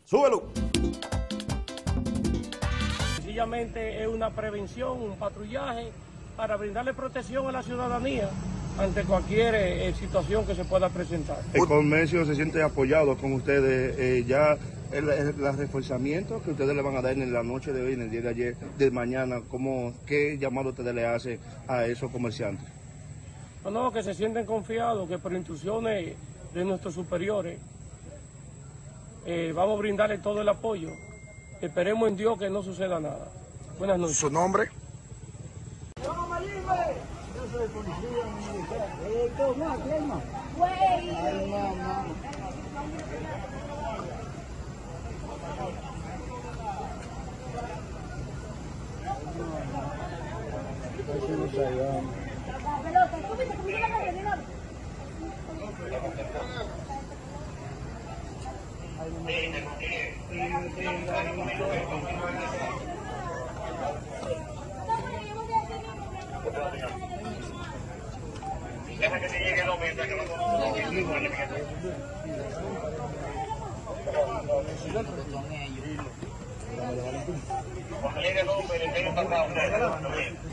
¡Súbelo! Sencillamente es una prevención, un patrullaje para brindarle protección a la ciudadanía ante cualquier situación que se pueda presentar. El comercio se siente apoyado con ustedes, ya el reforzamiento que ustedes le van a dar en la noche de hoy, en el día de ayer, de mañana, ¿qué llamado ustedes le hacen a esos comerciantes? No, que se sienten confiados, que por instrucciones de nuestros superiores vamos a brindarle todo el apoyo. Esperemos en Dios que no suceda nada. Buenas noches. ¿Su nombre? Yo soy policía militar. Calma. Deja que se llegue el hombre, que cuando llegue el hombre, le peguen para acá.